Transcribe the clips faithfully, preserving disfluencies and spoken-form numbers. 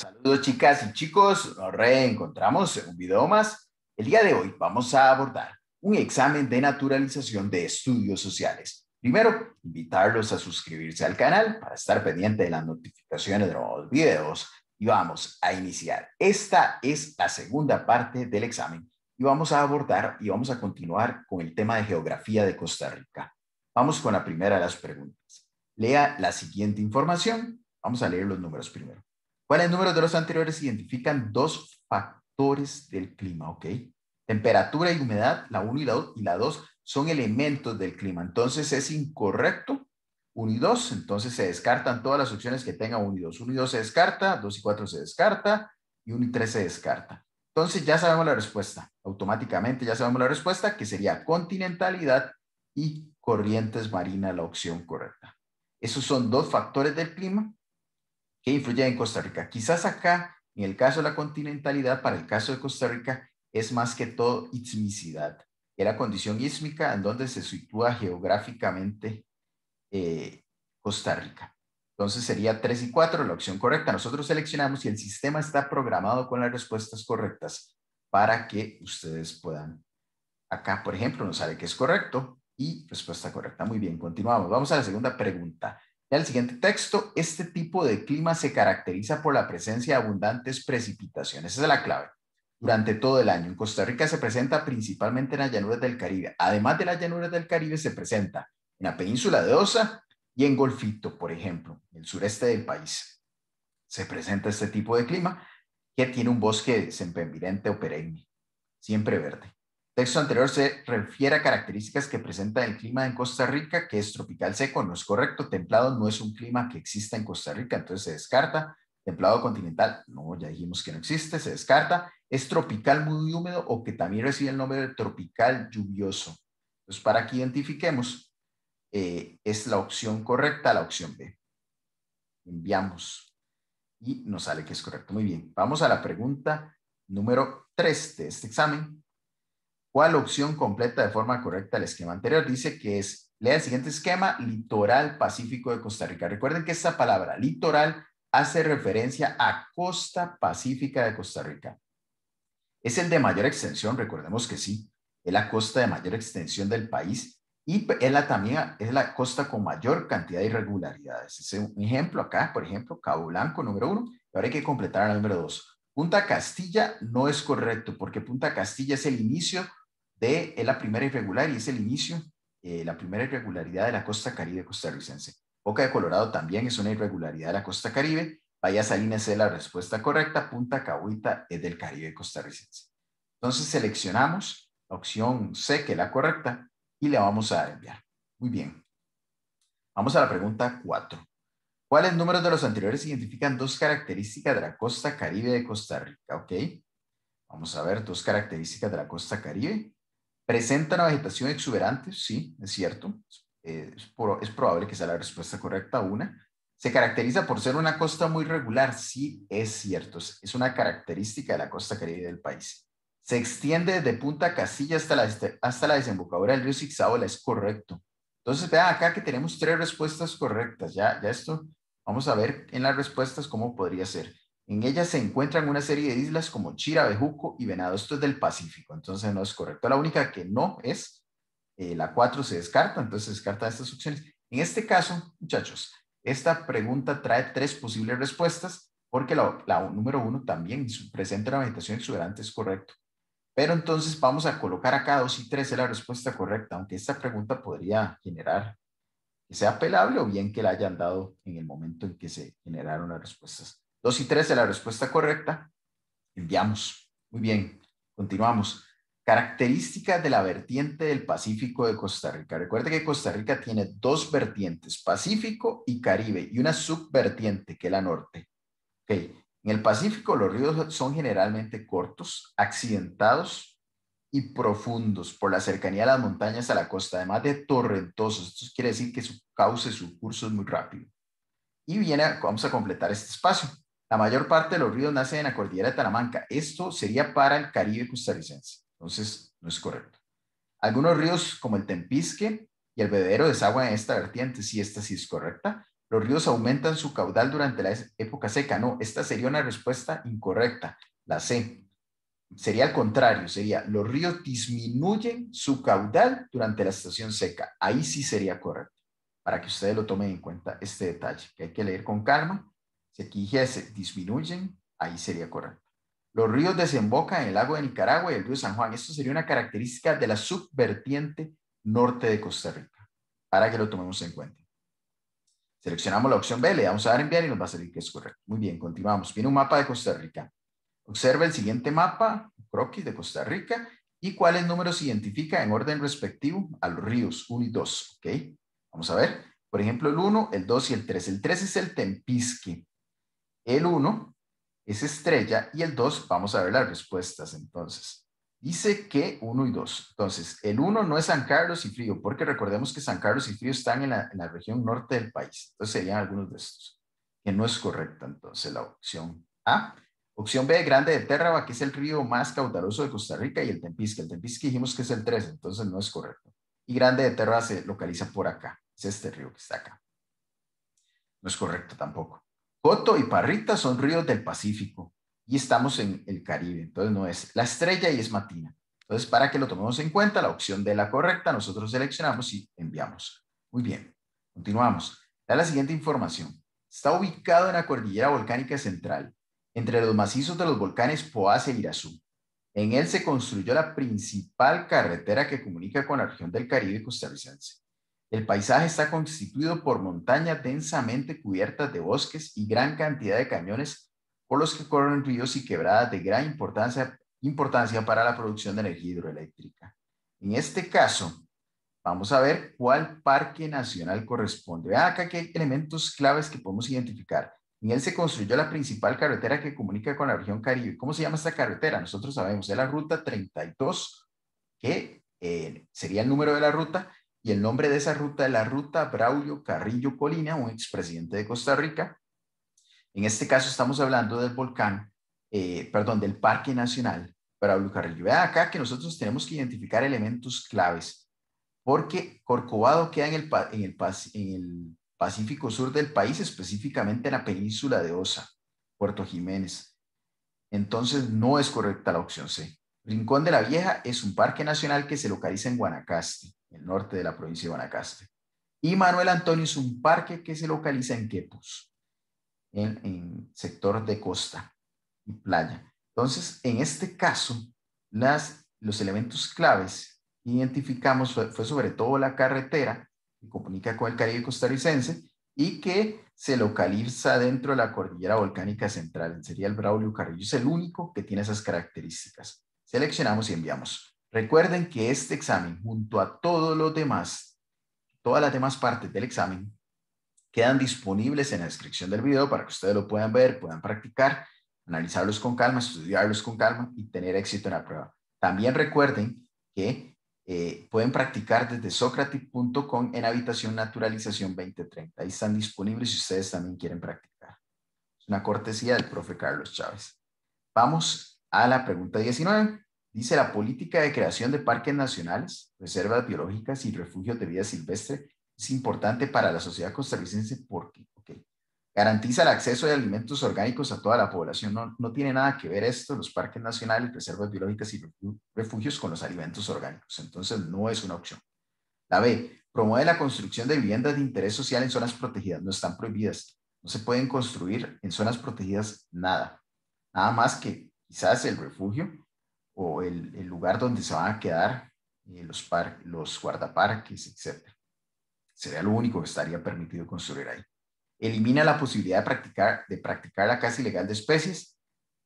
Saludos chicas y chicos, nos reencontramos en un video más. El día de hoy vamos a abordar un examen de naturalización de estudios sociales. Primero, invitarlos a suscribirse al canal para estar pendiente de las notificaciones de nuevos videos y vamos a iniciar. Esta es la segunda parte del examen y vamos a abordar y vamos a continuar con el tema de geografía de Costa Rica. Vamos con la primera de las preguntas. Lea la siguiente información. Vamos a leer los números primero. ¿Cuáles números de los anteriores identifican dos factores del clima? Ok. Temperatura y humedad, la uno y la dos, y la dos son elementos del clima. Entonces es incorrecto. uno y dos, entonces se descartan todas las opciones que tengan uno y dos. uno y dos se descarta, dos y cuatro se descarta, y uno y tres se descarta. Entonces ya sabemos la respuesta. Automáticamente ya sabemos la respuesta, que sería continentalidad y corrientes marinas, la opción correcta. Esos son dos factores del clima que influyen en Costa Rica. Quizás acá, en el caso de la continentalidad, para el caso de Costa Rica, es más que todo ismicidad. Es la condición ísmica en donde se sitúa geográficamente eh, Costa Rica. Entonces sería tres y cuatro la opción correcta. Nosotros seleccionamos y el sistema está programado con las respuestas correctas para que ustedes puedan. Acá, por ejemplo, nos sale que es correcto y respuesta correcta. Muy bien, continuamos. Vamos a la segunda pregunta. En el siguiente texto, este tipo de clima se caracteriza por la presencia de abundantes precipitaciones. Esa es la clave. Durante todo el año. En Costa Rica se presenta principalmente en las llanuras del Caribe. Además de las llanuras del Caribe, se presenta en la península de Osa y en Golfito, por ejemplo, en el sureste del país. Se presenta este tipo de clima que tiene un bosque sempervirente o perenne, siempre verde. El texto anterior se refiere a características que presenta el clima en Costa Rica, que es tropical seco. No es correcto. Templado no es un clima que exista en Costa Rica, entonces se descarta. Templado continental, no, ya dijimos que no existe, se descarta. Es tropical muy húmedo o que también recibe el nombre de tropical lluvioso. Entonces, para que identifiquemos, eh, es la opción correcta, la opción B. Enviamos y nos sale que es correcto. Muy bien, vamos a la pregunta número tres de este examen. ¿Cuál opción completa de forma correcta el esquema anterior? Dice que es, lea el siguiente esquema, litoral pacífico de Costa Rica. Recuerden que esta palabra, litoral, hace referencia a costa pacífica de Costa Rica. Es el de mayor extensión, recordemos que sí, es la costa de mayor extensión del país y es la, también es la costa con mayor cantidad de irregularidades. Es un ejemplo acá, por ejemplo, Cabo Blanco, número uno, y ahora hay que completar la número dos. Punta Castilla no es correcto porque Punta Castilla es el inicio de es la primera irregular y es el inicio, eh, la primera irregularidad de la costa caribe costarricense. Boca de Colorado también es una irregularidad de la costa caribe. Bahía Salinas es la respuesta correcta. Punta Cahuita es del Caribe costarricense. Entonces seleccionamos la opción C, que es la correcta, y le vamos a enviar. Muy bien. Vamos a la pregunta cuatro. ¿Cuáles números de los anteriores identifican dos características de la costa caribe de Costa Rica? Ok. Vamos a ver dos características de la costa caribe. ¿Presenta una vegetación exuberante? Sí, es cierto. Eh, es, por, es probable que sea la respuesta correcta. Una. ¿Se caracteriza por ser una costa muy regular? Sí, es cierto. Es una característica de la costa caribe del país. ¿Se extiende desde Punta Castilla hasta la, hasta la desembocadura del río Zixaola? Es correcto. Entonces, vean acá que tenemos tres respuestas correctas. Ya, ya esto, vamos a ver en las respuestas cómo podría ser. En ellas se encuentran una serie de islas como Chira, Bejuco y Venado. Esto es del Pacífico, entonces no es correcto. La única que no es, eh, la cuatro se descarta, entonces se descarta estas opciones. En este caso, muchachos, esta pregunta trae tres posibles respuestas porque la, la número uno también presenta una vegetación exuberante, es correcto. Pero entonces vamos a colocar acá dos y tres es la respuesta correcta, aunque esta pregunta podría generar que sea apelable o bien que la hayan dado en el momento en que se generaron las respuestas. dos y tres es la respuesta correcta. Enviamos. Muy bien. Continuamos. Características de la vertiente del Pacífico de Costa Rica. Recuerde que Costa Rica tiene dos vertientes, Pacífico y Caribe, y una subvertiente que es la norte. Ok. En el Pacífico los ríos son generalmente cortos, accidentados y profundos por la cercanía de las montañas a la costa, además de torrentosos. Esto quiere decir que su cauce, su curso es muy rápido. Y viene, vamos a completar este espacio. La mayor parte de los ríos nacen en la cordillera de Talamanca. Esto sería para el Caribe costarricense. Entonces, no es correcto. Algunos ríos, como el Tempisque y el Bebedero, desaguan en esta vertiente. Sí, esta sí es correcta. los ríos aumentan su caudal durante la época seca. No, esta sería una respuesta incorrecta, la C. Sería al contrario, sería los ríos disminuyen su caudal durante la estación seca. Ahí sí sería correcto, para que ustedes lo tomen en cuenta este detalle, que hay que leer con calma. Si aquí dijese disminuyen, ahí sería correcto. Los ríos desembocan en el lago de Nicaragua y el río San Juan. Esto sería una característica de la subvertiente norte de Costa Rica, para que lo tomemos en cuenta. Seleccionamos la opción B, le damos a dar enviar y nos va a salir que es correcto. Muy bien, continuamos. Viene un mapa de Costa Rica. Observa el siguiente mapa, croquis de Costa Rica, y cuáles números identifica en orden respectivo a los ríos uno y dos. ¿Ok? Vamos a ver. Por ejemplo, el uno, el dos y el tres. El tres es el Tempisque. El uno es Estrella y el dos, vamos a ver las respuestas entonces. Dice que uno y dos. Entonces, el uno no es San Carlos y Frío, porque recordemos que San Carlos y Frío están en la, en la región norte del país. Entonces serían algunos de estos, que no es correcta. Entonces, la opción A. Opción B, Grande de Térraba, que es el río más caudaloso de Costa Rica, y el Tempisque. El Tempisque dijimos que es el tres, entonces no es correcto. Y Grande de Térraba se localiza por acá. Es este río que está acá. No es correcto tampoco. Coto y Parrita son ríos del Pacífico y estamos en el Caribe, entonces no es. La Estrella y es Matina. Entonces, para que lo tomemos en cuenta, la opción de la correcta, nosotros seleccionamos y enviamos. Muy bien, continuamos. Da la siguiente información. Está ubicado en la cordillera volcánica central, entre los macizos de los volcanes Poás e Irazú. En él se construyó la principal carretera que comunica con la región del Caribe costarricense. El paisaje está constituido por montañas densamente cubiertas de bosques y gran cantidad de cañones por los que corren ríos y quebradas de gran importancia, importancia para la producción de energía hidroeléctrica. En este caso, vamos a ver cuál parque nacional corresponde. Vean acá que hay elementos claves que podemos identificar. En él se construyó la principal carretera que comunica con la región Caribe. ¿Cómo se llama esta carretera? Nosotros sabemos, es la ruta treinta y dos, que eh, sería el número de la ruta, y el nombre de esa ruta es la ruta Braulio Carrillo Colina, un expresidente de Costa Rica. En este caso estamos hablando del volcán, eh, perdón, del Parque Nacional Braulio Carrillo. Vean acá que nosotros tenemos que identificar elementos claves, porque Corcovado queda en el, en el, en el Pacífico Sur del país, específicamente en la península de Osa, Puerto Jiménez. Entonces no es correcta la opción C. Rincón de la Vieja es un parque nacional que se localiza en Guanacaste, el norte de la provincia de Guanacaste. Y Manuel Antonio es un parque que se localiza en Quepos, en, en sector de costa y playa. Entonces, en este caso, las, los elementos claves que identificamos fue, fue sobre todo la carretera que comunica con el Caribe costarricense y que se localiza dentro de la cordillera volcánica central. Sería el Braulio Carrillo. Es el único que tiene esas características. Seleccionamos y enviamos. Recuerden que este examen, junto a todos los demás, todas las demás partes del examen, quedan disponibles en la descripción del video para que ustedes lo puedan ver, puedan practicar, analizarlos con calma, estudiarlos con calma y tener éxito en la prueba. También recuerden que eh, pueden practicar desde socratic punto com en Habitación Naturalización veinte treinta. Ahí están disponibles si ustedes también quieren practicar. Es una cortesía del profe Carlos Chávez. Vamos a la pregunta diecinueve. Dice: la política de creación de parques nacionales, reservas biológicas y refugios de vida silvestre es importante para la sociedad costarricense porque okay, garantiza el acceso de alimentos orgánicos a toda la población. No, no tiene nada que ver esto, los parques nacionales, reservas biológicas y refugios, con los alimentos orgánicos. Entonces no es una opción. La B, promueve la construcción de viviendas de interés social en zonas protegidas. No están prohibidas. No se pueden construir en zonas protegidas nada. Nada más que quizás el refugio o el, el lugar donde se van a quedar eh, los, par, los guardaparques, etcétera. Sería lo único que estaría permitido construir ahí. Elimina la posibilidad de practicar, de practicar la caza ilegal de especies.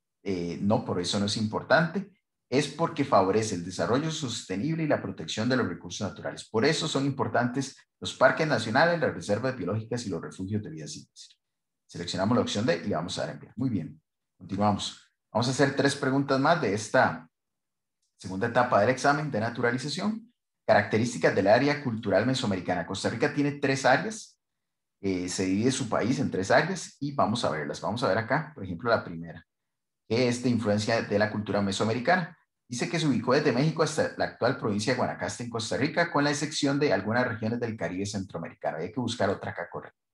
Eh, no, por eso no es importante. Es porque favorece el desarrollo sostenible y la protección de los recursos naturales. Por eso son importantes los parques nacionales, las reservas biológicas y los refugios de vida silvestre. Seleccionamos la opción D y le vamos a dar a enviar. Muy bien, continuamos. Vamos a hacer tres preguntas más de esta segunda etapa del examen de naturalización. Características del área cultural mesoamericana. Costa Rica tiene tres áreas. Eh, se divide su país en tres áreas y vamos a verlas. Vamos a ver acá, por ejemplo, la primera, que es de influencia de la cultura mesoamericana. Dice que se ubicó desde México hasta la actual provincia de Guanacaste en Costa Rica, con la excepción de algunas regiones del Caribe centroamericano. Hay que buscar otra acá correcta.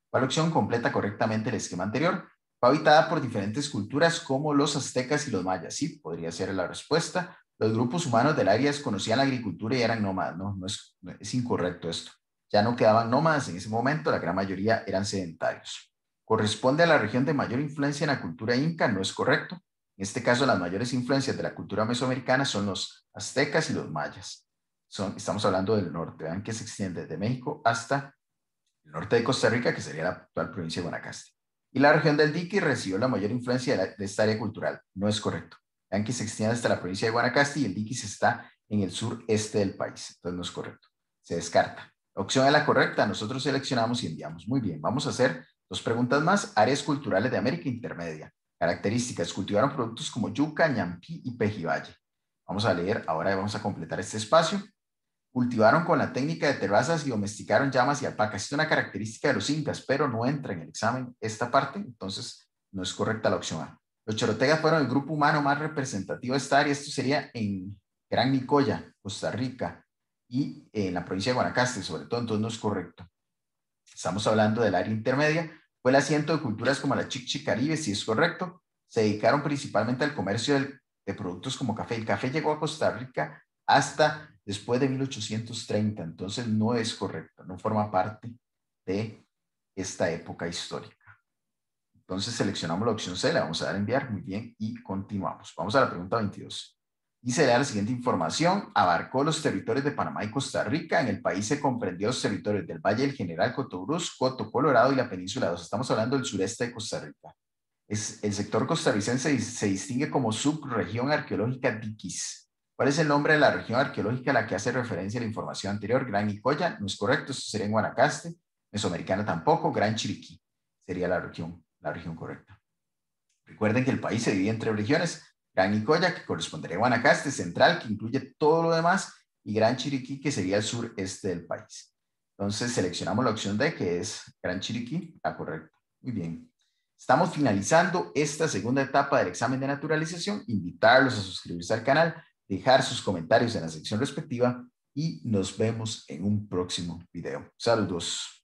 ¿Cuál opción completa correctamente el esquema anterior? Fue habitada por diferentes culturas como los aztecas y los mayas. Sí, podría ser la respuesta. Los grupos humanos del área desconocían la agricultura y eran nómadas. No, no es, es incorrecto esto. Ya no quedaban nómadas en ese momento, la gran mayoría eran sedentarios. ¿Corresponde a la región de mayor influencia en la cultura inca? No es correcto. En este caso, las mayores influencias de la cultura mesoamericana son los aztecas y los mayas. Son, estamos hablando del norte, vean que se extiende desde México hasta el norte de Costa Rica, que sería la actual provincia de Guanacaste. Y la región del Dique recibió la mayor influencia de, la, de esta área cultural. No es correcto. Vean que se extiende hasta la provincia de Guanacaste y el Dique está en el sureste del país. Entonces no es correcto. Se descarta. La opción es la correcta. Nosotros seleccionamos y enviamos. Muy bien. Vamos a hacer dos preguntas más. Áreas culturales de América Intermedia. Características. Cultivaron productos como yuca, ñampí y pejibaye. Vamos a leer. Ahora vamos a completar este espacio. Cultivaron con la técnica de terrazas y domesticaron llamas y alpacas. Es una característica de los incas, pero no entra en el examen esta parte, entonces no es correcta la opción A. Los chorotegas fueron el grupo humano más representativo de esta área. Esto sería en Gran Nicoya, Costa Rica, y en la provincia de Guanacaste, sobre todo, entonces no es correcto. Estamos hablando del área intermedia. Fue el asiento de culturas como la Chic Caribe, si es correcto. Se dedicaron principalmente al comercio de, de productos como café. El café llegó a Costa Rica hasta después de mil ochocientos treinta, entonces no es correcto, no forma parte de esta época histórica. Entonces seleccionamos la opción C, le vamos a dar a enviar, muy bien, y continuamos. Vamos a la pregunta veintidós. Dice la siguiente información: abarcó los territorios de Panamá y Costa Rica. En el país se comprendió los territorios del Valle del General Cotobruz, Coto Colorado y la Península dos. Estamos hablando del sureste de Costa Rica. Es, el sector costarricense se distingue como subregión arqueológica Diquis. ¿Cuál es el nombre de la región arqueológica a la que hace referencia la información anterior? Gran Nicoya, no es correcto, esto sería en Guanacaste. Mesoamericana tampoco. Gran Chiriquí sería la región, la región correcta. Recuerden que el país se divide en tres regiones: Gran Nicoya, que correspondería a Guanacaste; Central, que incluye todo lo demás; y Gran Chiriquí, que sería el sureste del país. Entonces seleccionamos la opción D, que es Gran Chiriquí, la correcta. Muy bien. Estamos finalizando esta segunda etapa del examen de naturalización. Invitarlos a suscribirse al canal, dejar sus comentarios en la sección respectiva y nos vemos en un próximo video. Saludos.